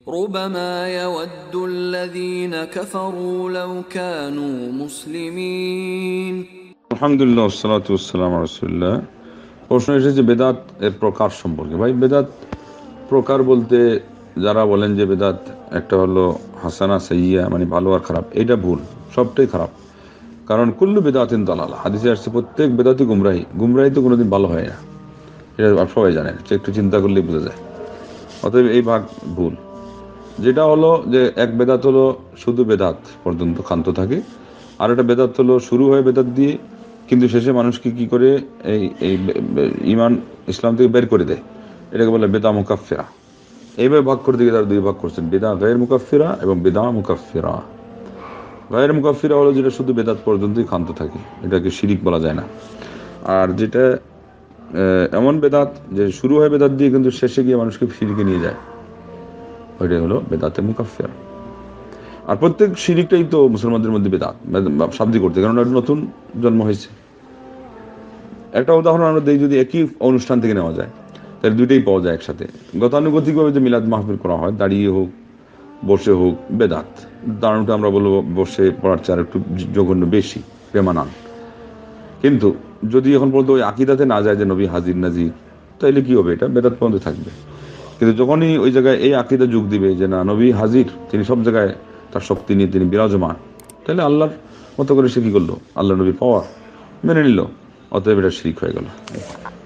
ربما يود الذين كفروا لو كانوا مسلمين আলহামদুলিল্লাহ ওয়াসসালাতু ওয়াসসালামু আলা রাসূলিল্লাহ। প্রশ্ন এসেছে বেদাত এর প্রকার সম্পর্কে। ভাই, বেদাত প্রকার বলতে যারা বলেন যে বেদাত একটা হলো হাসানা সাইয়্যা, মানে ভালো আর খারাপ, এটা ভুল, সবটাই খারাপ। কারণ কুল্লু বেদাতিন দালালা, হাদিসে আসছে প্রত্যেক বেদাতই গুমরাহি। গুমরাহি তো কোনোদিন ভালো হয় না, এটা সবাই জানেন, একটু চিন্তা করলেই বোঝা যায়। অতএব এই ভাগ ভুল। যেটা হলো যে এক বেদাত হলো শুধু বেদাত পর্যন্ত ক্ষান্ত থাকে, আর একটা বেদাত হলো শুরু হয় বেদাত দিয়ে, কিন্তু শেষে মানুষকে কি করে এই এই ইমান ইসলাম থেকে বের করে দেয়, এটাকে বলে বেদা মুকাফফিরা। এইভাবে ভাগ করে দিয়ে তারা দুই ভাগ করছেন, বেদা গায়ের মুকাফফিরা এবং বেদা মুকাফফিরা। গায়ের মুকাফফিরা হলো যেটা শুধু বেদাত পর্যন্তই ক্ষান্ত থাকে, এটাকে শিরিক বলা যায় না। আর যেটা এমন বেদাত যে শুরু হয় বেদাত দিয়ে কিন্তু শেষে গিয়ে মানুষকে শিরিকে নিয়ে যায়, ওইটাই হলো বেদাতে মুকাফফিরা। আর প্রত্যেক শিরিকটাই তো মুসলমানদের মধ্যে বেদাত, শাব্দিক করতে, কারণ একটা নতুন জন্ম হয়েছে। একটা উদাহরণ আমরা দিই, যদি একই অনুষ্ঠান থেকে নেওয়া যায় তাহলে দুইটাই পাওয়া যায় একসাথে। গতানুগতিকভাবে যে মিলাদ মাহফিল করা হয়, দাঁড়িয়ে হোক বসে হোক, বেদাত। দাঁড়ানোটা আমরা বলবো বসে পড়ার চেয়ে একটু জঘন্য বেশি, বেমানান। কিন্তু যদি এখন পর্যন্ত ওই আকিদাতে না যায় যে নবী হাজির নাজির, তাইলে কি হবে? এটা বেদাত পর্যন্ত থাকবে। কিন্তু যখনই ওই জায়গায় এই আকিদা যোগ দিবে যে না, নবী হাজির, তিনি সব জায়গায় তার শক্তি নিয়ে তিনি বিরাজমান, তাহলে আল্লাহর মতো করে সে কি করলো? আল্লাহ নবীর পাওয়ার মেনে নিল, অতএব এটা শিরক হয়ে গেল।